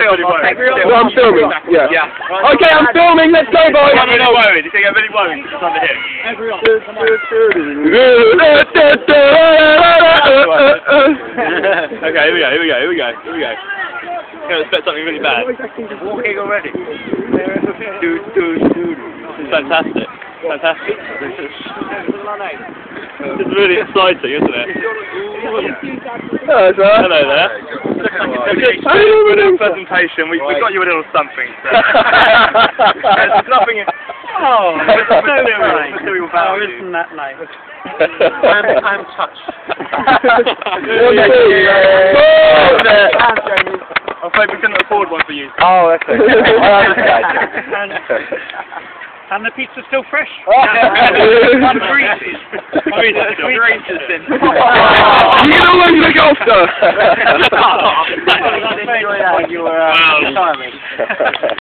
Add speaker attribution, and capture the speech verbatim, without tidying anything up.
Speaker 1: Still worried.
Speaker 2: Well, I'm filming. Yeah.
Speaker 1: Yeah.
Speaker 2: Okay, I'm filming. Let's go, boys.
Speaker 1: I'm really worried. He's going to get really worried because it's under him.
Speaker 3: Everyone.
Speaker 1: Okay, here we go, here we go, here we go, here we go. I'm going to expect something really bad.
Speaker 3: Walking already.
Speaker 1: Do, do, do. This is fantastic. Fantastic. It's really exciting, isn't it?
Speaker 2: Hello, sir.
Speaker 1: Hello there. We're doing a presentation. We, we've got you a little something. So. There's nothing in... Oh, it's so nice.
Speaker 3: Oh, isn't that nice? I'm, I'm touched.
Speaker 1: I'm afraid we couldn't afford one for you.
Speaker 2: Oh, that's okay.
Speaker 3: and, and the pizza's still fresh.
Speaker 1: And the greases. The greases in.
Speaker 2: You know when you look after.
Speaker 3: You were uh,
Speaker 1: Wow.
Speaker 3: retirement.